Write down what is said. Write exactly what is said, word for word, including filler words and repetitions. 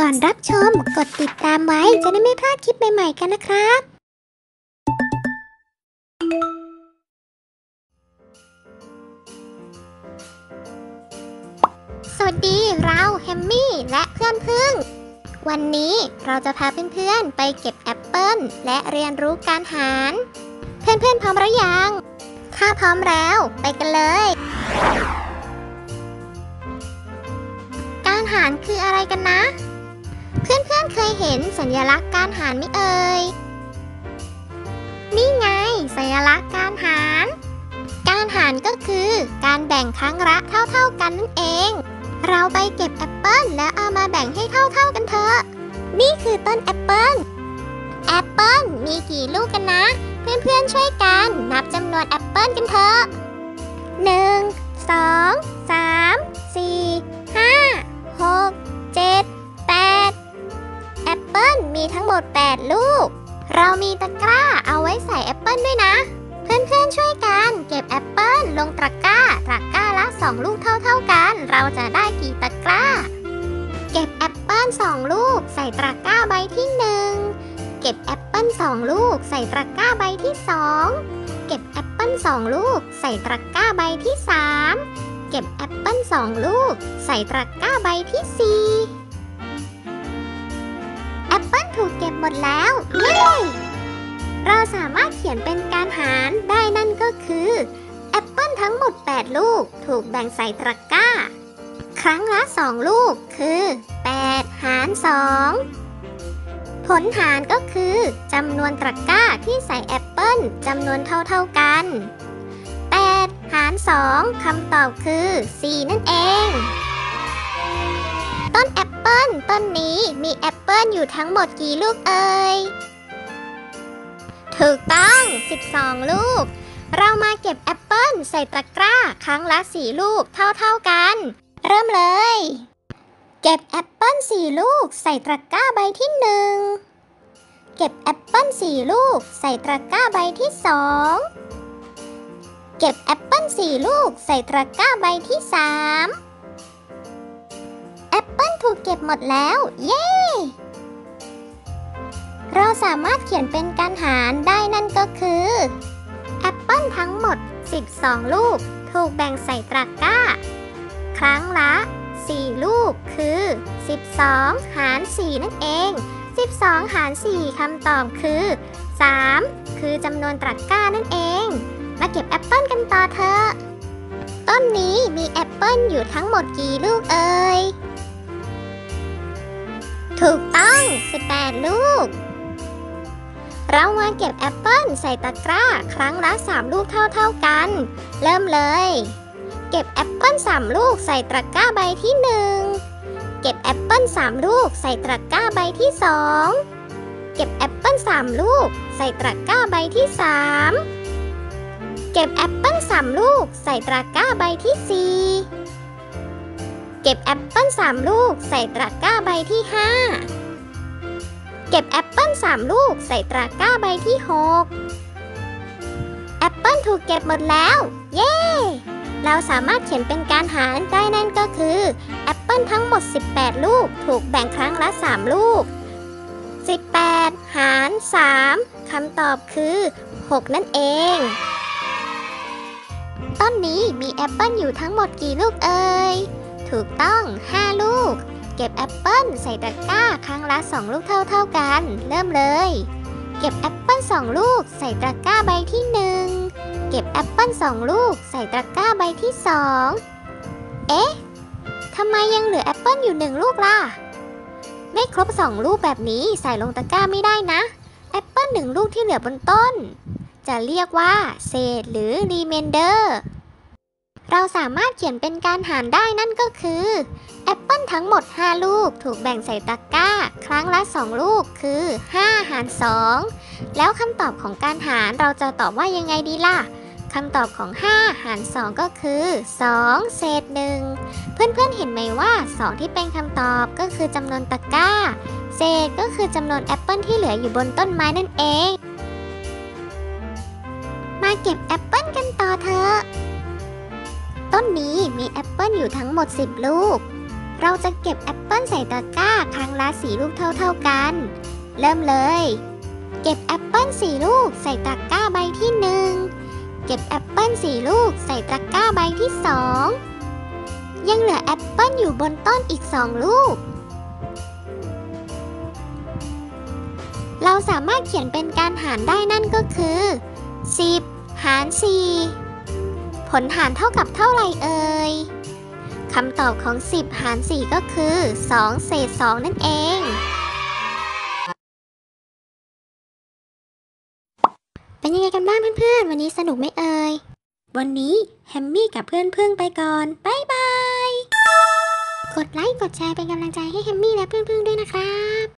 ก่อนรับชมกดติดตามไว้จะได้ไม่พลาดคลิปใหม่ๆกันนะครับ สวัสดีเราแฮมมี่และเพื่อนพึ่งวันนี้เราจะพาเพื่อนๆไปเก็บแอปเปิ้ลและเรียนรู้การหารเพื่อนๆพร้อมหรือยังถ้าพร้อมแล้วไปกันเลยการหารคืออะไรกันนะเพื่อนๆเคยเห็นสัญลักษณ์การหารไหมเอ่ยนี่ไงสัญลักษณ์การหารการหารก็คือการแบ่งครั้งละเท่าๆกันนั่นเองเราไปเก็บแอปเปิ้ลแล้วเอามาแบ่งให้เท่าๆกันเถอะนี่คือต้นแอปเปิ้ลแอปเปิ้ลมีกี่ลูกกันนะเพื่อนๆช่วยกันนับจำนวนแอปเปิ้ลกันเถอะหนึ่ง สอง สาม สี่ ห้า หก เจ็ด แปดแอปเปิ้ลมีทั้งหมดแปดลูกเรามีตะกร้าเอาไว้ใส่แอปเปิ้ลด้วยนะเพื่อนๆช่วยกันเก็บแอปเปิ้ลลงตะกร้าตะกร้าละสองลูกเท่าๆกันเราจะได้กี่ตะกร้าเก็บแอปเปิ้ลสองลูกใส่ตะกร้าใบที่หนึ่งเก็บแอปเปิ้ลสองลูกใส่ตะกร้าใบที่สองเก็บแอปเปิ้ลสองลูกใส่ตะกร้าใบที่สามเก็บแอปเปิ้ลสองลูกใส่ตะกร้าใบที่สี่แอปเปิ้ลถูกเก็บหมดแล้วเย้เราสามารถเขียนเป็นการหารได้นั่นก็คือแอปเปิ้ลทั้งหมดแปดลูกถูกแบ่งใส่ตะกร้าครั้งละสองลูกคือแปดหารสองผลหารก็คือจำนวนตะกร้าที่ใส่แอปเปิ้ลจำนวนเท่าๆกันแปดหารสองคำตอบคือสี่นั่นเองต้นแอปเปิ้ลต้นนี้มีแอปเปิ้ลอยู่ทั้งหมดกี่ลูกเอ่ยถูกต้องสิบสองลูกเรามาเก็บแอปเปิ้ลใส่ตะกร้าครั้งละสี่ลูกเท่าๆกันเริ่มเลยเก็บแอปเปิ้ลสี่ลูกใส่ตะกร้าใบที่หนึ่งเก็บแอปเปิ้ลสี่ลูกใส่ตะกร้าใบที่สองเก็บแอปเปิ้ลสี่ลูกใส่ตะกร้าใบที่สามแอปเปิ้ลถูกเก็บหมดแล้วเย้เราสามารถเขียนเป็นการหารได้นั่นก็คือแอปเปิ้ลทั้งหมดสิบสองลูกถูกแบ่งใส่ตะกร้าครั้งละสี่ลูกคือสิบสองหารสี่นั่นเองสิบสองหารสี่คำตอบคือสามคือจำนวนตะกร้านั่นเองมาเก็บแอปเปิ้ลกันต่อเถอะต้นนี้มีแอปเปิ้ลอยู่ทั้งหมดกี่ลูกเอ่ยถูกต้องสิบแปดลูกเรามาเก็บแอปเปิ้ลใส่ตะกร้าครั้งละสามลูกเท่าๆกันเริ่มเลยเก็บแอปเปิ้ลสามลูกใส่ตะกร้าใบที่หนึ่งเก็บแอปเปิ้ลสามลูกใส่ตะกร้าใบที่สองเก็บแอปเปิ้ลสามลูกใส่ตะกร้าใบที่สามเก็บแอปเปิ้ลสามลูกใส่ตะกร้าใบที่สี่เก็บแอปเปิ้ลสามลูกใส่ตะกร้าใบที่ห้าเก็บแอปเปิ้ลสามลูกใส่ตะกร้าใบที่หกแอปเปิ้ลถูกเก็บหมดแล้วเย้เราสามารถเขียนเป็นการหารได้นั่นก็คือแอปเปิ้ลทั้งหมดสิบแปดลูกถูกแบ่งครั้งละสามลูกสิบแปดหารสามคำตอบคือหกนั่นเองต้นนี้มีแอปเปิ้ลอยู่ทั้งหมดกี่ลูกเอ่ยถูกต้องห้าลูกเก็บแอปเปิ้ลใส่ตะกร้าครั้งละสองลูกเท่าๆกันเริ่มเลยเก็บแอปเปิ้ลสองลูกใส่ตะกร้าใบที่หนึ่งเก็บแอปเปิ้ลสองลูกใส่ตะกร้าใบที่สองเอ๊ะทำไมยังเหลือแอปเปิ้ลอยู่หนึ่งลูกล่ะไม่ครบสองลูกแบบนี้ใส่ลงตะกร้าไม่ได้นะแอปเปิ้ลหนึ่งลูกที่เหลือบนต้นจะเรียกว่าเศษหรือ remainder เราสามารถเขียนเป็นการหารได้นั่นก็คือแอปเปิ้ลทั้งหมดห้าลูกถูกแบ่งใส่ตะกร้าครั้งละสองลูกคือห้าหารสองแล้วคำตอบของการหารเราจะตอบว่ายังไงดีล่ะคำตอบของห้าหารสองก็คือสองเศษหนึ่งเพื่อนๆเห็นไหมว่าสองที่เป็นคำตอบก็คือจำนวนตะกร้าเศษก็คือจำนวนแอปเปิ้ลที่เหลืออยู่บนต้นไม้นั่นเองมาเก็บแอปเปิ้ลกันต่อเถอะต้นนี้มีแอปเปิ้ลอยู่ทั้งหมดสิบลูกเราจะเก็บแอปเปิ้ลใส่ตะกร้าครั้งละสี่ลูกเท่าๆกัน เริ่มเลย เก็บแอปเปิ้ลสี่ลูกใส่ตะกร้าใบที่หนึ่งเก็บแอปเปิ้ลสี่ลูกใส่ตะกร้าใบที่สองยังเหลือแอปเปิ้ลอยู่บนต้นอีกสองลูก เราสามารถเขียนเป็นการหารได้นั่นก็คือสิบหารสี่ผลหารเท่ากับเท่าไหร่เอ่ยคำตอบของสิบหารสี่ก็คือสองเศษสองนั่นเองเป็นยังไงกันบ้างเพื่อนๆวันนี้สนุกไหมเอ่ยวันนี้แฮมมี่กับเพื่อนพึ่งไปก่อนบ๊ายบายกดไลค์กดแชร์เป็นกำลังใจให้แฮมมี่และเพื่อนพึ่งด้วยนะครับ